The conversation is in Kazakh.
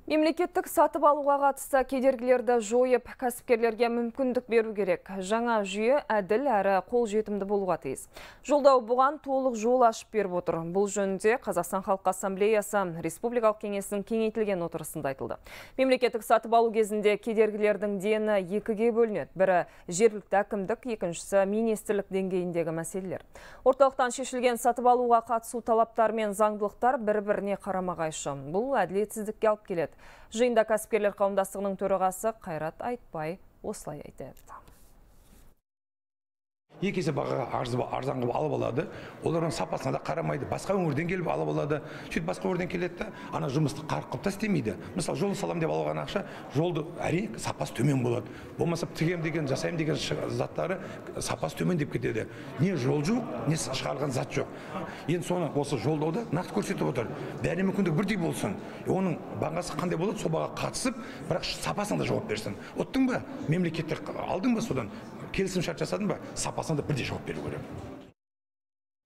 Мемлекеттік сатып алуға қатысты кедергілерді жойып, кәсіпкерлерге мүмкіндік беру керек. Жаңа жүйе әділ әрі қолжетімді болуға тиіс. Жолдау бұған толық жол ашып беріп отыр. Бұл жөнінде Қазақстан Халқы Ассамблеясы Республикалық кеңесінің кеңейтілген отырысында айтылды. Мемлекеттік сатып алу кезінде кедергілердің дені екіге бөлінеді. Бірі жергілікті әкімдік, екіншісі министрлік деңгейіндегі мәселелер. Орталықтан шешілген сатып алуға қатысу талаптар мен заңдылықтар бір-біріне қарама-қайшы. Бұл әділетсіздікке алып келеді. Жиында кәсіпкерлер қауымдастығының төрағасы Қайрат Айтбай осылай айтты. Екі есе бағаға арзан қылып алып алады, олардың сапасына да қарамайды, басқа өңірден келіп алып алады, сөйтіп басқа өңірден келеді де, ана жұмысты қарқып та істемейді. Мысалы, жол салам деп алған ақша, жолды әрине сапасы төмен болады. Болмаса тігем деген, жасайым деген заттары сапасы төмен деп кетеді. Не жол жоқ, не шығарған зат жоқ. Енді соны осы жолдауда нақты көрсетіп отыр. Бәріне мүмкіндік бірдей болсын. Оның бағасы қандай болады, сол бағаға қатысып, бірақ сапасына да жауап берсін. Оттың ба? Мемлекеттер алдың ба содан? Келісім шарт жасадың ба? Сапасына да бірдей жауап беру керек.